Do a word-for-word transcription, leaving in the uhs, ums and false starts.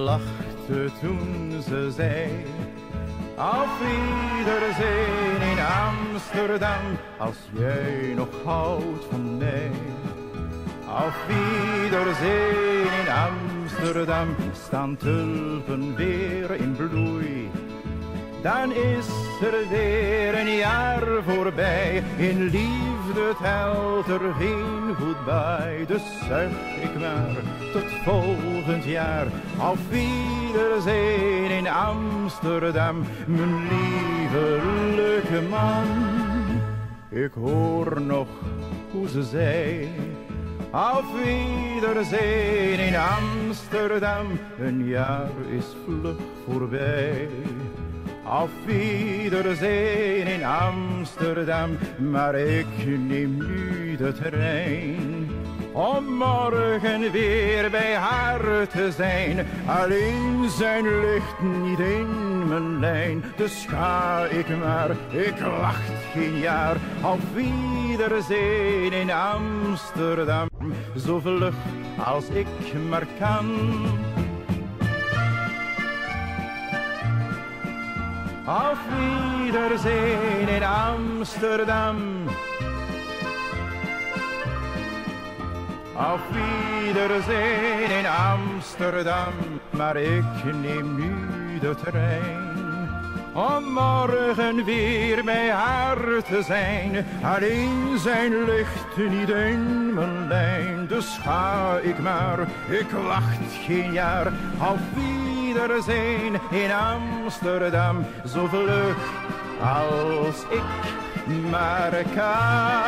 lachte toen ze zei: auf Wiedersehen in Amsterdam, als jij nog houdt van mij. Auf Wiedersehen in Amsterdam, staan tulpen weer in bloei. Dan is er weer een jaar voorbij, in liefde telt er geen goed bij. Dus zeg ik maar, tot volgend jaar. Auf Wiedersehen in Amsterdam, mijn liefelijke man. Ik hoor nog hoe ze zei: auf Wiedersehen in Amsterdam, een jaar is vlug voorbij. Auf Wiedersehen in Amsterdam, maar ik neem nu de trein om morgen weer bij haar te zijn. Alleen zijn ligt niet in mijn lijn, dus ga ik maar, ik wacht geen jaar. Auf Wiedersehen in Amsterdam, zo vlug als ik maar kan. Auf Wiedersehen in Amsterdam. Auf Wiedersehen in Amsterdam. Maar ik neem nu de trein om morgen weer bij haar te zijn. Alleen zijn ligt niet in mijn lijn, dus ga ik maar, ik wacht geen jaar. Auf Wiedersehen in Amsterdam, zo vlug als ik maar kan.